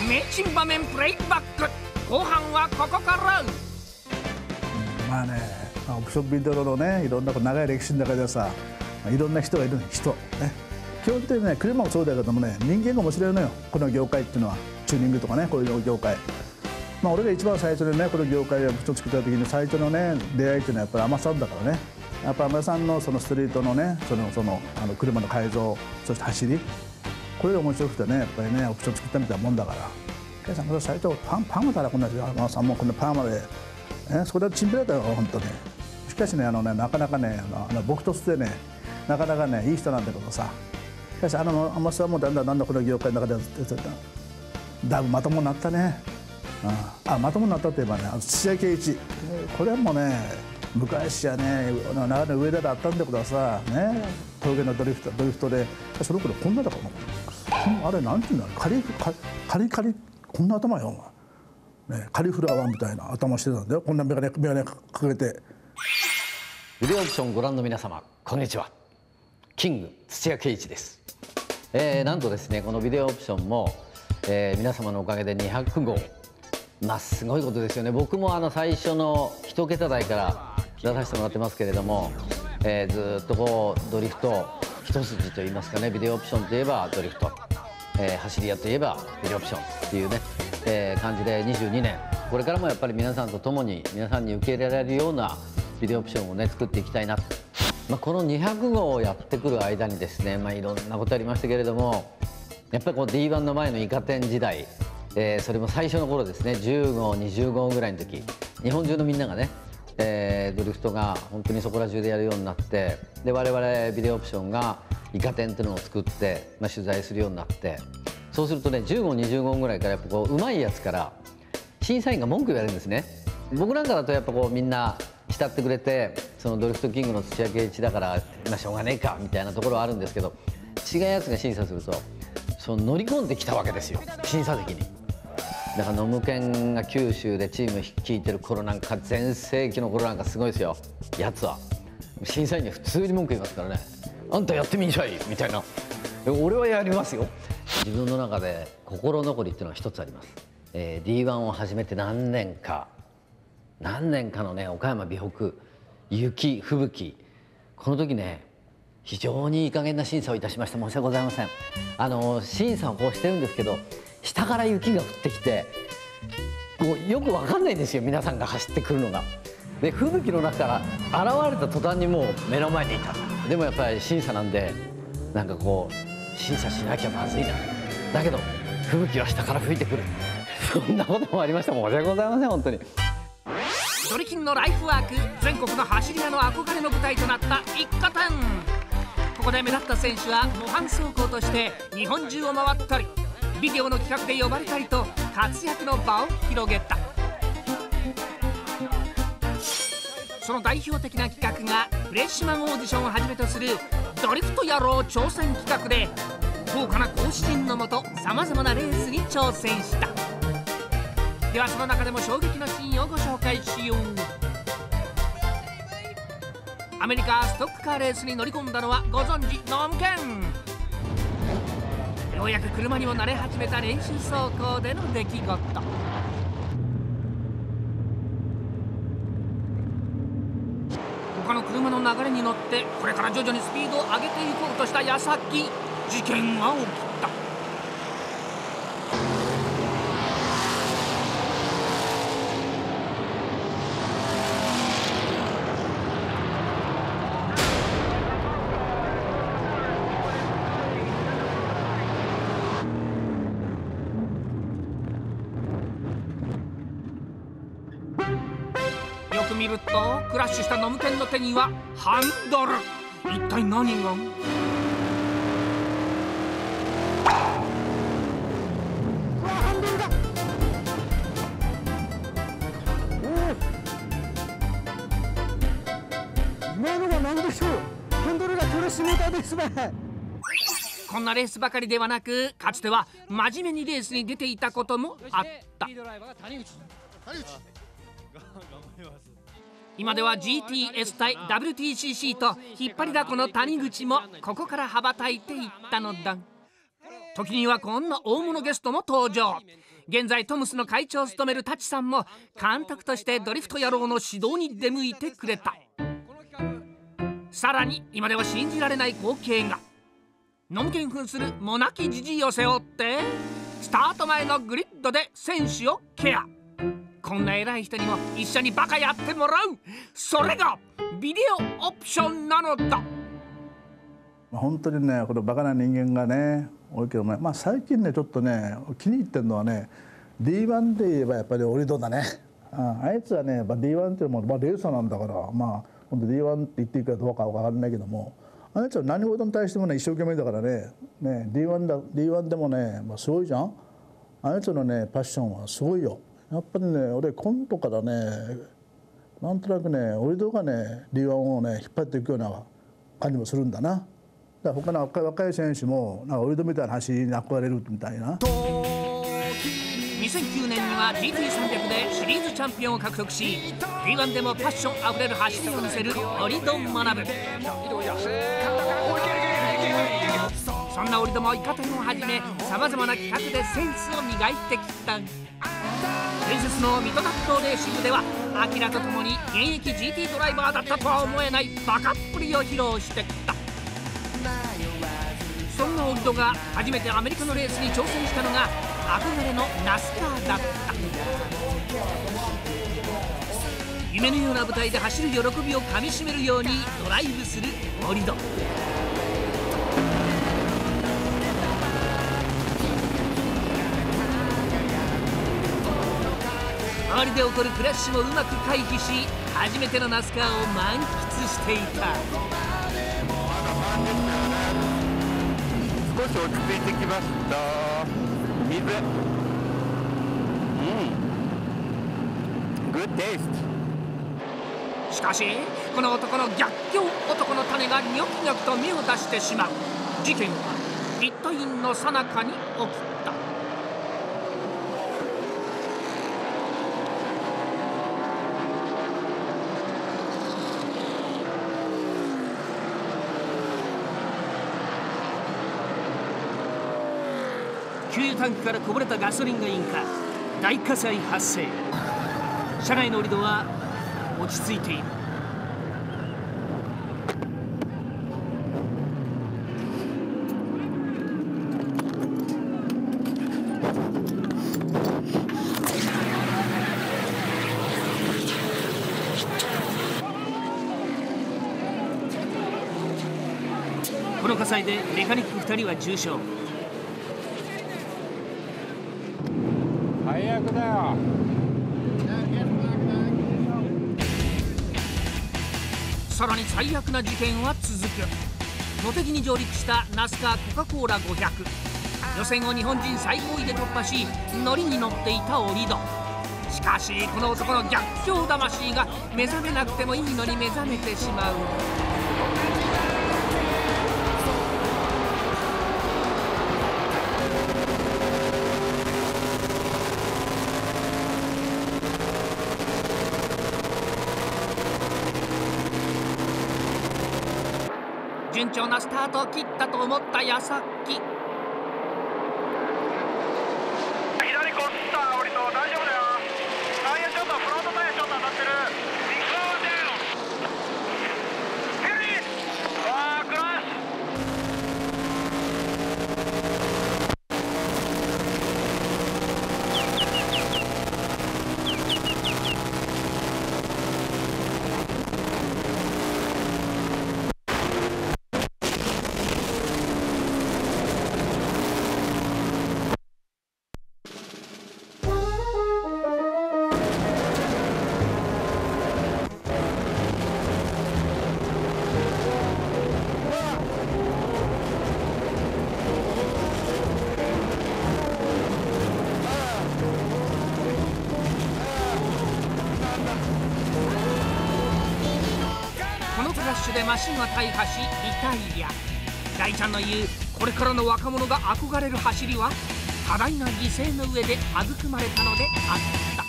名珍場面プレイバック、後半はここから。 まあね、オプションビデオのね、いろんな長い歴史の中でさ、いろんな人がいる人ね。基本的にね、車もそうだけどもね、人間が面白いのよ、この業界っていうのは。チューニングとかね、こういう業界。まあ俺が一番最初にね、この業界でオプション作った時に最初のね、出会いっていうのはやっぱり海女さんだからね。やっぱ海女さんのそのストリートのね、車の改造、そして走り、これが面白くてね、やっぱりね、オプション作ったみたいなもんだから。ケイさん、最初パーマだらこんな海女さんもこんなパーマで、それはチンピラだよ、本当に。しかしね、なかなかね、僕としてね、なかなかね、いい人なんだけどさ。しかし海女さんもだんだんこの業界の中でだいぶまともになったね。まともになったといえばね、土屋圭一、これもね、昔はね、長野上田であったんだけどさ、ね、峠のドリフトで、その頃こんなだからな、あれなんていうんだ、カリこんな頭よ、ね、カリフラワーみたいな頭してたんだよ、こんな眼鏡かけて。 ビデオオプションご覧の皆様、こんにちは。キング土屋圭一です。なんとですね、このビデオオプションも、皆様のおかげで200号、まあすごいことですよね。僕も最初の1桁台から出させてもらってますけれども、ずっとこうドリフト一筋といいますかね、ビデオオプションといえばドリフト、走り屋といえばビデオオプションっていうね、感じで22年、これからもやっぱり皆さんと共に皆さんに受け入れられるようなビデオオプションをね作っていきたいなと。この200号をやってくる間にですね、いろんなことありましたけれども、やっぱりこう D1 の前のイカ天時代、それも最初の頃ですね、10号20号ぐらいの時、日本中のみんながね、ドリフトが本当にそこら中でやるようになって、で我々ビデオオプションがイカ天っていうのを作って、取材するようになって、そうするとね、10号20号ぐらいからやっぱこう上手いやつから審査員が文句言われるんですね。僕なんかだとやっぱこうみんな慕ってくれて、そのドリフトキングの土屋圭一だからしょうがねえかみたいなところはあるんですけど、違うやつが審査すると乗り込んできたわけですよ、審査席に。だからノムケンが九州でチーム率いてる頃なんか、全盛期の頃なんかすごいですよ、やつは。審査員に普通に文句言いますからね、あんたやってみんしゃいみたいな、俺はやりますよ。自分の中で心残りっていうのが一つあります。D1 を始めて何年かのね、岡山美北雪吹雪、この時ね、非常にいい加減な審査をいたしました。申し訳ございません。審査をこうしてるんですけど、下から雪が降ってきて、もうよくわかんないんですよ、皆さんが走ってくるのが。で、吹雪の中から現れた途端にもう目の前にいた。でもやっぱり審査なんで、なんかこう審査しなきゃまずいな、だけど吹雪は下から吹いてくる、そんなこともありました。申し訳ございません、本当に。 ドリキンのライフワーク、全国の走り屋の憧れの舞台となった一家店。ここで目立った選手は模範走行として日本中を回ったり、ビデオの企画で呼ばれたりと活躍の場を広げた。その代表的な企画がフレッシュマンオーディションをはじめとするドリフト野郎挑戦企画で、豪華な講師陣のもとさまざまなレースに挑戦した。ではその中でも衝撃のシーンをご紹介しよう。アメリカストックカーレースに乗り込んだのはご存知ノムケン。ようやく車にも慣れ始めた練習走行での出来事。他の車の流れに乗ってこれから徐々にスピードを上げていこうとした矢先、事件が起きた。よく見るとクラッシュしたノムケンの手にはハンドル。一体何が？ハンドルだ。 今のが何でしょう。ハンドルが苦しめたですね。 こんなレースばかりではなく、かつては真面目にレースに出ていたこともあった。今では GTS 対 WTCC と引っ張りだこの谷口もここから羽ばたいていったのだ。時にはこんな大物ゲストも登場。 現在トムスの会長を務めるタチさんも監督としてドリフト野郎の指導に出向いてくれた。さらに今では信じられない光景が。ノムケン扮するモナキジジイを背負ってスタート前のグリッドで選手をケア。こんな偉い人にも一緒にバカやってもらう。それがビデオオプションなのだ。 本当にね、このバカな人間がね多いけどね、最近ねちょっとね気に入ってるのはね D1 で言えばやっぱりオリドだね。あいつはね D1 っていうのもレーサーなんだから本当 D1 って言っていいかどうかは分からないけども、あいつは何事に対してもね一生懸命だからね。D1 でもね、すごいじゃん。あいつのねパッションはすごいよ。やっぱりね俺コントからねなんとなくねオリドがね D1 をね引っ張っていくような感じもするんだな。だから他の若い選手もなんかオリドみたいな走りに憧れるみたいな。 2009年には GT300 でシリーズチャンピオンを獲得し D1 でもパッションあふれる走りを見せるオリド学。そんなオリドもイカ天をはじめさまざまな企画でセンスを磨いてきた。伝説の水戸学校レーシングではアキラと共に現役 GT ドライバーだったとは思えないバカっぷりを披露してきた。そんなオリドが初めてアメリカのレースに挑戦したのが憧れのナスカーだった。夢のような舞台で走る喜びをかみしめるようにドライブするオリド。周りで起こるクラッシュもうまく回避し初めてのナスカーを満喫していた。 少し落ち着いてきました。水、グッドテイスト。 しかしこの男の逆境男の種がニョキニョキと芽を出してしまう。事件はピットインの最中に起きた。給油タンクからこぼれたガソリンが引火、大火災発生。車内のオリドは落ち着いている。この火災でメカニック2人は重傷。 最悪だよ。 さらに最悪な事件は続く。茂木に上陸したナスカーコカ・コーラ500。予選を日本人最高位で突破し乗りに乗っていたオリド。しかしこの男の逆境魂が目覚めなくてもいいのに目覚めてしまう。順調なスタートを切ったと思った矢先、 左こったオリド、大丈夫だよ。タイヤちょっとフロントタイヤちょっと当たってる。ヘリー、クラッシュ。 クラッシュでマシンは大破しリタイア。大ちゃんの言うこれからの若者が憧れる走りは多大な犠牲の上で育まれたのであった。